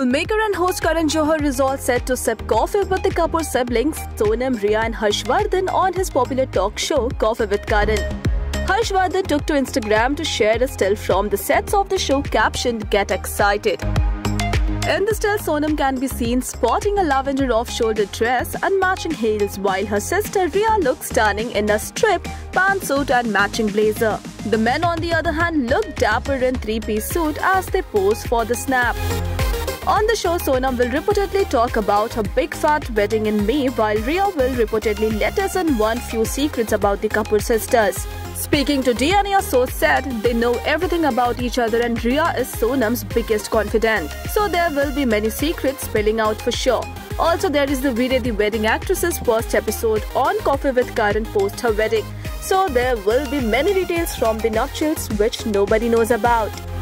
Filmmaker and host Karan Johar is all set to sip coffee with the Kapoor siblings Sonam, Rhea and Harshvardhan on his popular talk show Koffee with Karan. Harshvardhan took to Instagram to share a still from the sets of the show captioned "Get excited." In the still, Sonam can be seen sporting a lavender off-shoulder dress and matching heels, while her sister Rhea looks stunning in a striped pantsuit and matching blazer. The men, on the other hand, look dapper in three-piece suit as they pose for the snap. On the show, Sonam will reportedly talk about her big fat wedding in May, while Rhea will reportedly let us in one few secrets about the Kapoor sisters. Speaking to DNA, source said they know everything about each other and Rhea is Sonam's biggest confidant. So there will be many secrets spilling out for sure. Also, there is the video the wedding actress's first episode on Coffee with Karan post her wedding. So there will be many details from the nuptials which nobody knows about.